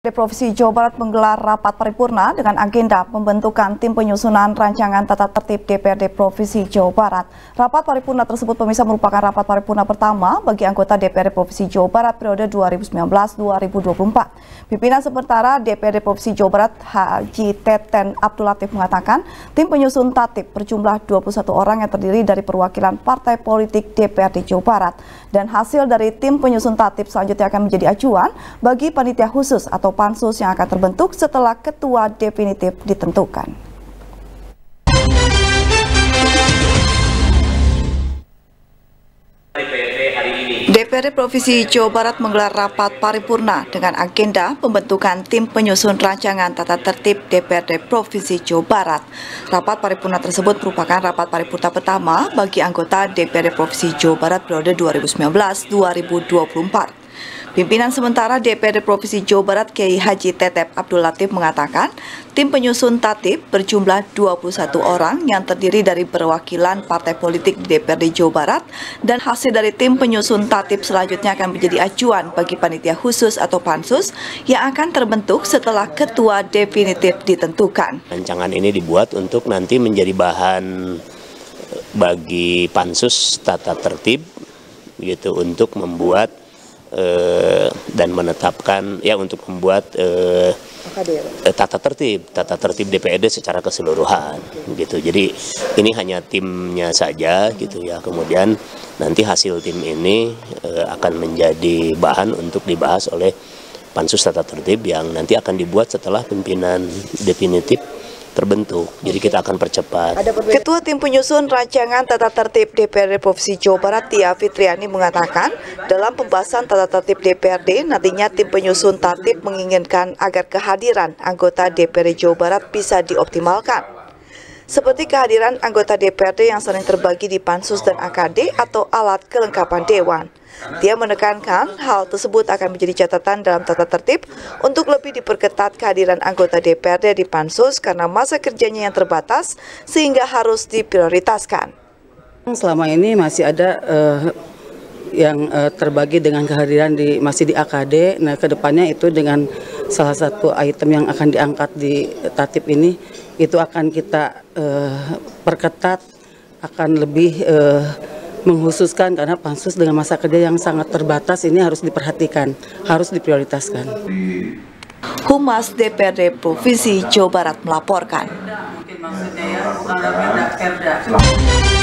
Provinsi Jawa Barat menggelar rapat paripurna dengan agenda pembentukan tim penyusunan rancangan tata tertib DPRD Provinsi Jawa Barat. Rapat paripurna tersebut pemirsa merupakan rapat paripurna pertama bagi anggota DPRD Provinsi Jawa Barat periode 2019-2024. Pimpinan sementara DPRD Provinsi Jawa Barat Haji Teten Abdul Latif mengatakan tim penyusun tatip berjumlah 21 orang yang terdiri dari perwakilan partai politik DPRD Jawa Barat. Dan hasil dari tim penyusun tatip selanjutnya akan menjadi acuan bagi panitia khusus atau pansus yang akan terbentuk setelah ketua definitif ditentukan. DPRD Provinsi Jawa Barat menggelar rapat paripurna dengan agenda pembentukan tim penyusun rancangan tata tertib DPRD Provinsi Jawa Barat. Rapat paripurna tersebut merupakan rapat paripurna pertama bagi anggota DPRD Provinsi Jawa Barat periode 2019-2024. Pimpinan sementara DPRD Provinsi Jawa Barat Kiai Haji Teten Abdul Latif mengatakan tim penyusun tatip berjumlah 21 orang yang terdiri dari perwakilan partai politik di DPRD Jawa Barat dan hasil dari tim penyusun tatip selanjutnya akan menjadi acuan bagi panitia khusus atau pansus yang akan terbentuk setelah ketua definitif ditentukan. Rancangan ini dibuat untuk nanti menjadi bahan bagi pansus tata tertib gitu untuk membuat dan menetapkan untuk membuat tata tertib DPRD secara keseluruhan gitu. Jadi ini hanya timnya saja gitu ya. Kemudian nanti hasil tim ini akan menjadi bahan untuk dibahas oleh pansus tata tertib yang nanti akan dibuat setelah pimpinan definitif terbentuk. Jadi kita akan percepat. Ketua tim penyusun rancangan tata tertib DPRD Provinsi Jawa Barat Tia Fitriani mengatakan dalam pembahasan tata tertib DPRD nantinya tim penyusun tatip menginginkan agar kehadiran anggota DPRD Jawa Barat bisa dioptimalkan. Seperti kehadiran anggota DPRD yang sering terbagi di pansus dan AKD atau alat kelengkapan dewan. Dia menekankan hal tersebut akan menjadi catatan dalam tata tertib untuk lebih diperketat kehadiran anggota DPRD di pansus karena masa kerjanya yang terbatas sehingga harus diprioritaskan. Selama ini masih ada yang terbagi dengan kehadiran masih di AKD. Nah, kedepannya itu dengan salah satu item yang akan diangkat di tatip ini itu akan kita perketat, akan lebih menghususkan karena pansus dengan masa kerja yang sangat terbatas ini harus diperhatikan, harus diprioritaskan. Humas DPRD Provinsi Jawa Barat melaporkan.